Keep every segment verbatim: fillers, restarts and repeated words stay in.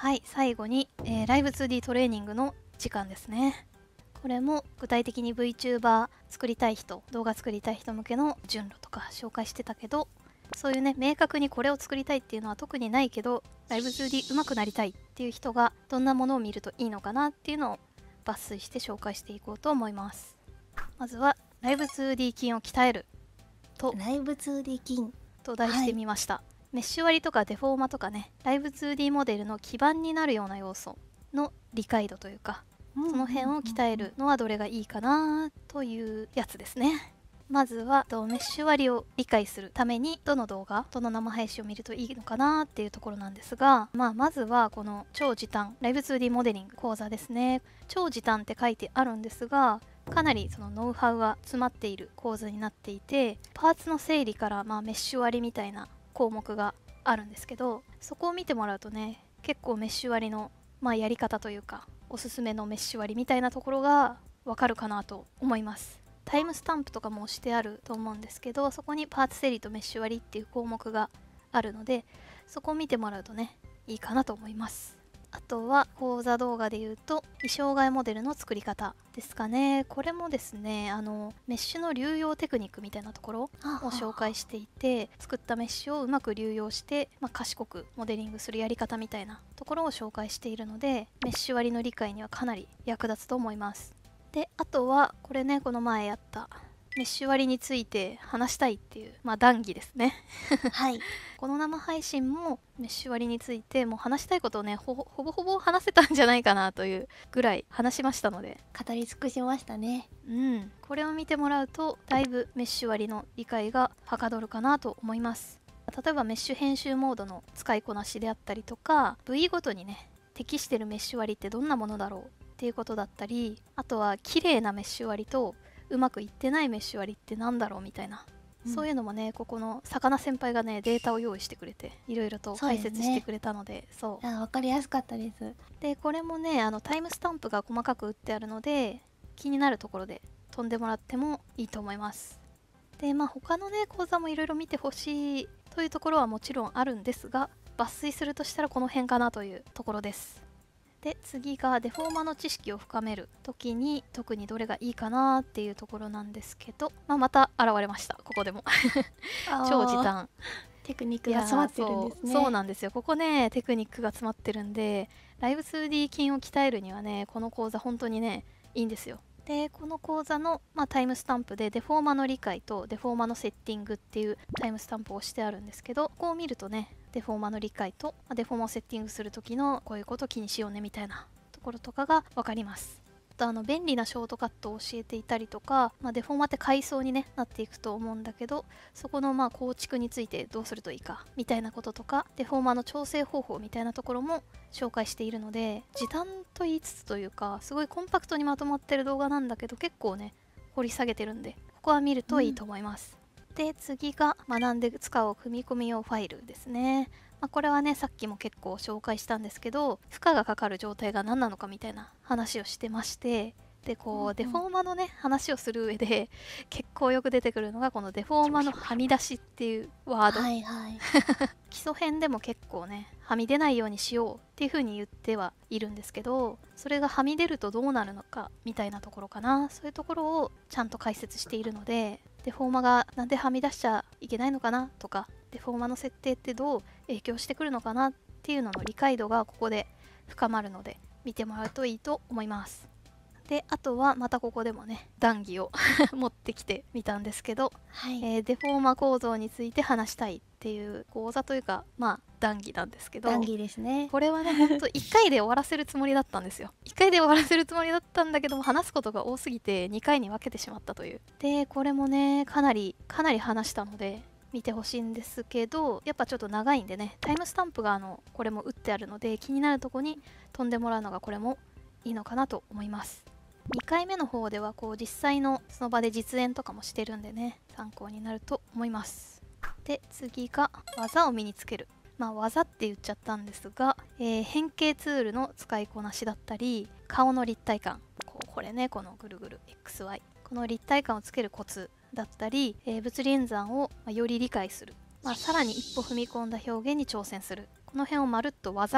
はい、最後に、えー、ライブ ツーディー トレーニングの時間ですね。これも具体的に VTuber 作りたい人、動画作りたい人向けの順路とか紹介してたけど、そういうね、明確にこれを作りたいっていうのは特にないけど、ライブ ツーディー 上手くなりたいっていう人がどんなものを見るといいのかなっていうのを抜粋して紹介していこうと思います。まずは、ライブ ツーディー 筋を鍛えると、 ライブ ツーディー 筋と題してみました。はい、メッシュ割りとかデフォーマとかね、ライブ ツーディー モデルの基盤になるような要素の理解度というか、その辺を鍛えるのはどれがいいかなというやつですね。まずはメッシュ割りを理解するためにどの動画、どの生配信を見るといいのかなっていうところなんですが、まあ、まずはこの超時短ライブ ツーディー モデリング講座ですね。超時短って書いてあるんですが、かなりそのノウハウが詰まっている講座になっていて、パーツの整理からまあメッシュ割りみたいな項目があるんですけど、そこを見てもらうとね、結構メッシュ割りのまあやり方というか、おすすめのメッシュ割りみたいなところがわかるかなと思います。タイムスタンプとかもしてあると思うんですけど、そこにパーツ整理とメッシュ割りっていう項目があるので、そこを見てもらうとね、いいかなと思います。あとは講座動画で言うと、衣装替えモデルの作り方ですかね。これもですね、あのメッシュの流用テクニックみたいなところを紹介していて、作ったメッシュをうまく流用して、まあ、賢くモデリングするやり方みたいなところを紹介しているので、メッシュ割りの理解にはかなり役立つと思います。で、あとはこれね、この前やったメッシュ割りについて話したいっていう、まあ、談義ですね。 はい。 この生配信もメッシュ割りについてもう話したいことをね、ほほぼほぼ話せたんじゃないかなというぐらい話しましたので、 語り尽くしましたね。 うん、これを見てもらうとだいぶメッシュ割りの理解がはかどるかなと思います。例えばメッシュ編集モードの使いこなしであったりとか、部位ごとにね適してるメッシュ割りってどんなものだろうっていうことだったり、あとは綺麗なメッシュ割りとうまくいってないメッシュ割りってなんだろうみたいな、うん、そういうのもね、ここの魚先輩がねデータを用意してくれていろいろと解説してくれたので、そう、 あ、分かりやすかったです。 でこれもね、あのタイムスタンプが細かく打ってあるので、気になるところで飛んでもらってもいいと思います。でまあ他のね講座もいろいろ見てほしいというところはもちろんあるんですが、抜粋するとしたらこの辺かなというところです。で次がデフォーマの知識を深める時に特にどれがいいかなっていうところなんですけど、まあ、また現れました、ここでも超時短テクニックが詰まってるんですね。 そう、そうなんですよ。ここねテクニックが詰まってるんで、ライブ ツーディー 筋を鍛えるにはね、この講座本当にねいいんですよ。でこの講座の、まあ、タイムスタンプでデフォーマの理解とデフォーマのセッティングっていうタイムスタンプをしてあるんですけど、ここを見るとねデフォーマの理解と、まあ、デフォーマをセッティングする時のこういうことを気にしようねみたいなところとかが分かります。あとあの便利なショートカットを教えていたりとか、まあ、デフォーマって階層に、ね、なっていくと思うんだけど、そこのまあ構築についてどうするといいかみたいなこととか、デフォーマの調整方法みたいなところも紹介しているので、時短と言いつつというかすごいコンパクトにまとまってる動画なんだけど、結構ね掘り下げてるんで、ここは見るといいと思います。うん、で次が学んで使う組み込み用ファイルですね。まあ、これはねさっきも結構紹介したんですけど、負荷がかかる状態が何なのかみたいな話をしてまして、でこう、うんうん、デフォーマのね話をする上で結構よく出てくるのがこのデフォーマのはみ出しっていうワード、はいはい、基礎編でも結構ねはみ出ないようにしようっていう風に言ってはいるんですけど、それがはみ出るとどうなるのかみたいなところかな、そういうところをちゃんと解説しているので、デフォーマがなんではみ出しちゃいけないのかなとか、デフォーマの設定ってどう影響してくるのかなっていうのの理解度がここで深まるので、見てもらうといいと思います。であとはまたここでもね談義を持ってきてみたんですけど、はい、えー、デフォーマ構造について話したいっていう講座というか、まあ談義なんですけど、 談義ですね。 これはねほんといっかいで終わらせるつもりだったんですよ。いっかいで終わらせるつもりだったんだけども、話すことが多すぎてにかいに分けてしまったという。でこれもねかなりかなり話したので見てほしいんですけど、やっぱちょっと長いんでね、タイムスタンプがあのこれも打ってあるので、気になるとこに飛んでもらうのがこれもいいのかなと思います。にかいめの方ではこう実際のその場で実演とかもしてるんでね、参考になると思います。で次が技を身につける。まあ技って言っちゃったんですが、えー、変形ツールの使いこなしだったり、顔の立体感、こうこれね、このぐるぐる エックスワイ、 この立体感をつけるコツだったり、えー、物理演算をより理解する、まあ、さらに一歩踏み込んだ表現に挑戦する、この辺をまるっと技っ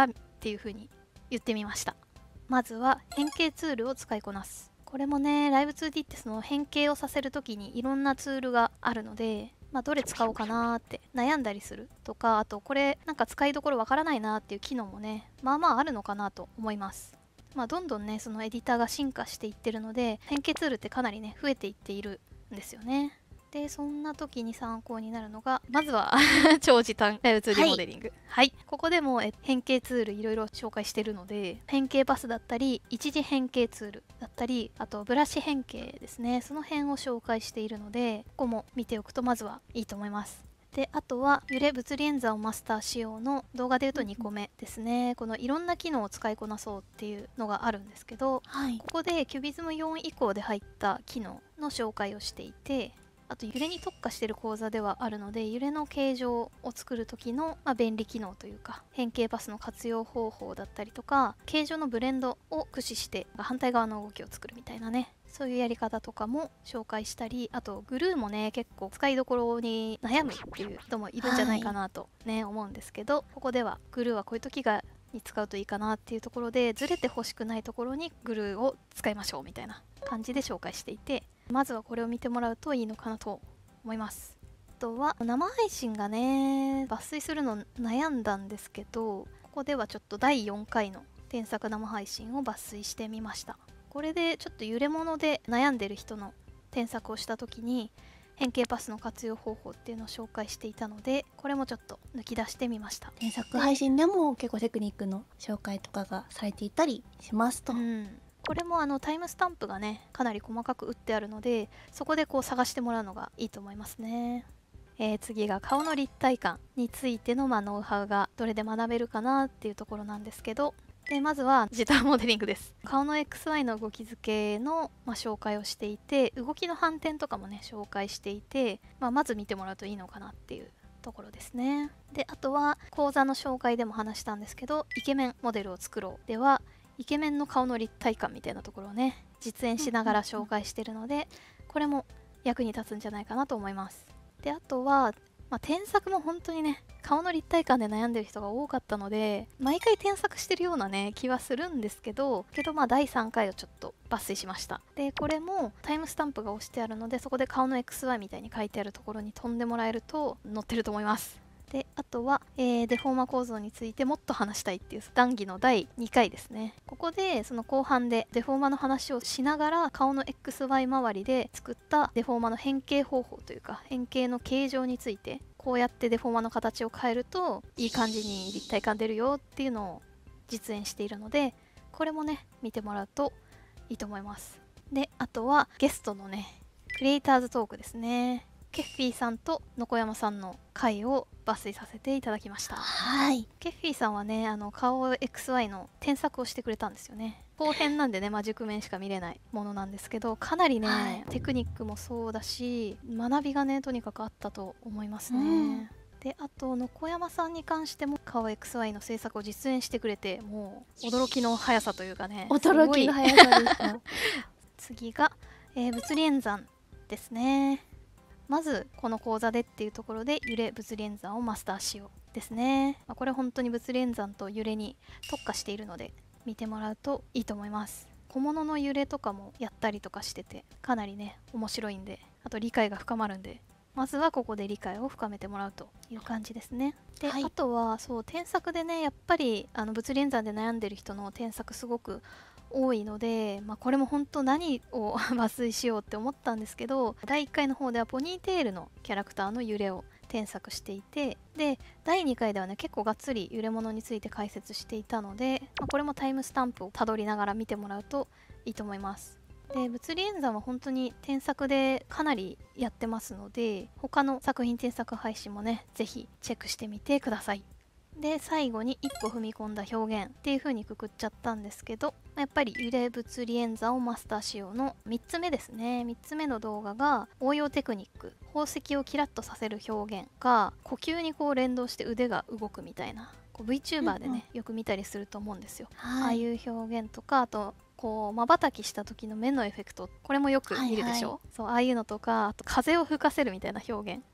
っていう風に言ってみました。まずは変形ツールを使いこなす。これもね、ライブ ツーディー ってその変形をさせる時にいろんなツールがあるので、まあ、どれ使おうかなーって悩んだりするとか、あとこれなんか使いどころわからないなっていう機能もね、まあまああるのかなと思います。まあ、どんどんねそのエディターが進化していってるので、変形ツールってかなりね増えていっているんですよね。でそんな時に参考になるのが、まずは超時短ライブ ツーディー モデリング。はい、はい、ここでもえ変形ツールいろいろ紹介してるので、変形パスだったり一次変形ツールだったり、あとブラシ変形ですね、その辺を紹介しているので、ここも見ておくとまずはいいと思います。であとは揺れ物理演算をマスター仕様の動画でいうとにこめですね。このいろんな機能を使いこなそうっていうのがあるんですけど、 はい、 ここでキュビズムよん以降で入った機能の紹介をしていて、あと揺れに特化している講座ではあるので、揺れの形状を作る時の、まあ、便利機能というか、変形パスの活用方法だったりとか、形状のブレンドを駆使して反対側の動きを作るみたいなね、そういうやり方とかも紹介したり、あとグルーもね結構使いどころに悩むっていう人もいるんじゃないかなとね、はい、思うんですけど、ここではグルーはこういう時がに使うといいかなっていうところで、ずれてほしくないところにグルーを使いましょうみたいな感じで紹介していて、まずはこれを見てもらうといいのかなと思います。あとは生配信がね抜粋するの悩んだんですけど、ここではちょっとだいよんかいの添削生配信を抜粋してみました。これでちょっと揺れ物で悩んでる人の添削をした時に変形パスの活用方法っていうのを紹介していたので、これもちょっと抜き出してみました。 添削配信でも結構テクニックの紹介とかがされていたりしますと、 うん、これもあのタイムスタンプがねかなり細かく打ってあるので、そこでこう探してもらうのがいいと思いますね。えー、次が顔の立体感についての、まあ、ノウハウがどれで学べるかなっていうところなんですけど、でまずは時短モデリングです。顔の エックスワイ の動き付けの、まあ、紹介をしていて、動きの反転とかもね紹介していて、まあ、まず見てもらうといいのかなっていうところですね。であとは講座の紹介でも話したんですけど、イケメンモデルを作ろうではイケメンの顔の立体感みたいなところをね実演しながら紹介してるので、これも役に立つんじゃないかなと思います。であとは、まあ、添削も本当にね顔の立体感で悩んでる人が多かったので、毎回添削してるようなね気はするんですけどけどまあだいさんかいをちょっと抜粋しました。でこれもタイムスタンプが押してあるので、そこで顔の エックスワイ みたいに書いてあるところに飛んでもらえると載ってると思います。であとは、えー、デフォーマ構造についてもっと話したいっていう談義のだいにかいですね。ここでその後半でデフォーマの話をしながら、顔の エックスワイ 周りで作ったデフォーマの変形方法というか変形の形状について、こうやってデフォーマの形を変えるといい感じに立体感出るよっていうのを実演しているので、これもね見てもらうといいと思います。であとはゲストのねクリエイターズトークですね。ケッフィーさんとのこやまさんの回を抜粋させていただきました。 はい、 ケッフィーさんはねあの顔 エックスワイ の添削をしてくれたんですよね。後編なんでね、まあ、熟面しか見れないものなんですけど、かなりね、はい、テクニックもそうだし学びがねとにかくあったと思いますね、うん、であとのこやまさんに関しても顔 エックスワイ の制作を実演してくれて、もう驚きの速さというかね、 驚きの速さでした次が、えー、物理演算ですね。まずこの講座でっていうところで揺れ物理演算をマスターしようですね。まあ、これ本当に物理演算と揺れに特化しているので見てもらうといいと思います。小物の揺れとかもやったりとかしてて、かなりね面白いんで、あと理解が深まるんで、まずはここで理解を深めてもらうという感じですね。で、はい、あとはそう添削でねやっぱりあの物理演算で悩んでる人の添削すごく多いので、まあ、これも本当何を抜粋しようって思ったんですけど、だいいっかいの方ではポニーテールのキャラクターの揺れを添削していて、でだいにかいではね結構がっつり揺れ物について解説していたので、まあ、これもタイムスタンプをたどりながら見てもらうといいと思います。で物理演算は本当に添削でかなりやってますので、他の作品添削配信もねぜひチェックしてみてください。で最後に一歩踏み込んだ表現っていう風にくくっちゃったんですけど、やっぱり揺れ物理演算をマスターしようのみっつめですね。みっつめの動画が応用テクニック、宝石をキラッとさせる表現が呼吸にこう連動して腕が動くみたいな、こう VTuber でね、うんうん、よく見たりすると思うんですよ、はい、ああいう表現とか、あとこう瞬きした時の目のエフェクト、これもよく見るでしょ、はいはい、そうああいうのとか、あと風を吹かせるみたいな表現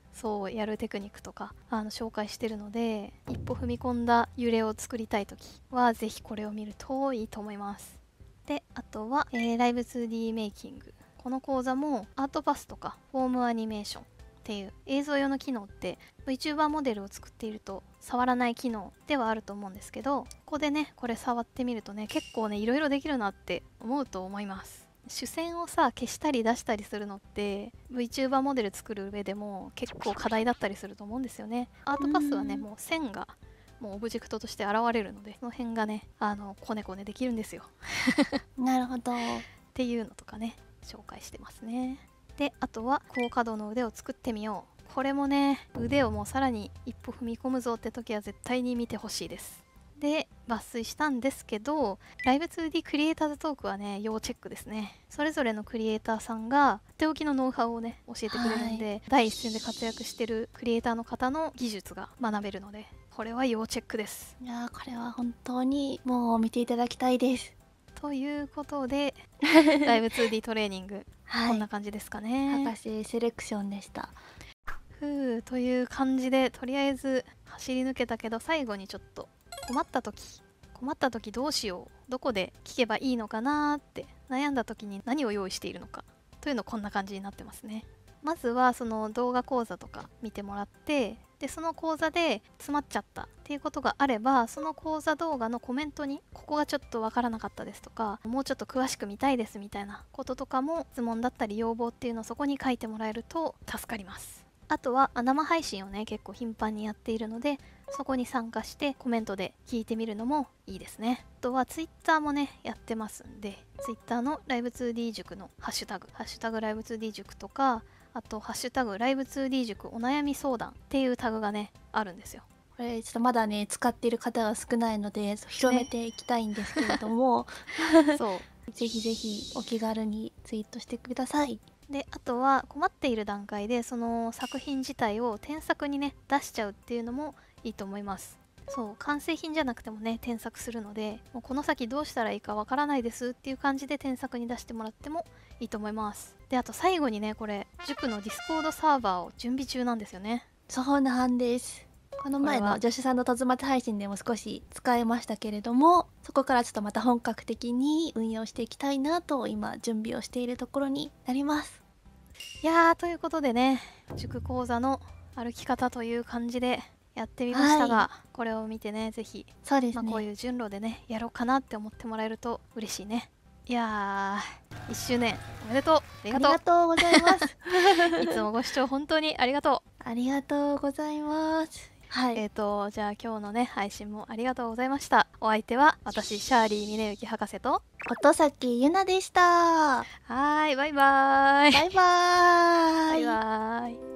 そうやるテクニックとかあの紹介してるので、一歩踏み込んだ揺れを作りたい時はぜひこれを見るといいと思います。であとは、えー、ライブ ツーディー メイキング。この講座もアートパスとかフォームアニメーションっていう映像用の機能って VTuber モデルを作っていると触らない機能ではあると思うんですけど、ここでねこれ触ってみるとね結構ねいろいろできるなって思うと思います。主線をさ消したり出したりするのって VTuber モデル作る上でも結構課題だったりすると思うんですよね。アートパスはねもう線がもうオブジェクトとして現れるので、その辺がねあのコネコネできるんですよなるほど。 っていうのとかね紹介してますね。であとは高稼働の腕を作ってみよう。これもね腕をもうさらに一歩踏み込むぞって時は絶対に見てほしいです。で抜粋したんですけど、ライブ ツーディー クリエイターズトークはね要チェックですね。それぞれのクリエイターさんがとっておきのノウハウをね教えてくれるんで、はい、第一線で活躍してるクリエイターの方の技術が学べるので、これは要チェックです。 いやーこれは本当にもう見ていただきたいです。 ということでライブ ツーディー トレーニング、はい、こんな感じですかね。 博士セレクションでした。 ふうという感じでとりあえず走り抜けたけど、最後にちょっと困った時困った時どうしよう、どこで聞けばいいのかなって悩んだ時に何を用意しているのかというのこんな感じになってますね。まずはその動画講座とか見てもらって、でその講座で詰まっちゃったっていうことがあれば、その講座動画のコメントにここがちょっとわからなかったですとか、もうちょっと詳しく見たいですみたいなこととかも、質問だったり要望っていうのをそこに書いてもらえると助かります。あとは生配信をね結構頻繁にやっているので、そこに参加してコメントで聞いてみるのもいいですね。あとは Twitter もねやってますんで、 Twitter のライブ ツーディー 塾のハッシュタグハッシュタグライブ ツーディー 塾とか、あとハッシュタグライブ ツーディー 塾お悩み相談っていうタグがねあるんですよ。 これちょっとまだね使っている方が少ないので広めていきたいんですけれども、ね、そうぜひぜひお気軽にツイートしてください。 であとは困っている段階でその作品自体を添削にね出しちゃうっていうのもいいと思います。そう完成品じゃなくてもね添削するので、もうこの先どうしたらいいかわからないですっていう感じで添削に出してもらってもいいと思います。であと最後にね、これ塾のディスコードサーバーを準備中なんですよね。 そうなんです。この前の女子さんのとずまつ配信でも少し使えましたけれども、そこからちょっとまた本格的に運用していきたいなと今準備をしているところになります。 いやーということでね、塾講座の歩き方という感じでやってみましたが、はい、これを見てねぜひそうですね、 まあ、こういう順路でねやろうかなって思ってもらえると嬉しいね。いやーいっしゅうねんおめでとう。ありがとうありがとうございますいつもご視聴本当にありがとう。 ありがとうございます。はい、 えーとじゃあ今日のね配信もありがとうございました。お相手は私シャーリー峰幸博士と音崎ゆなでした。 はいバイバーイバイバーイバイバーイ。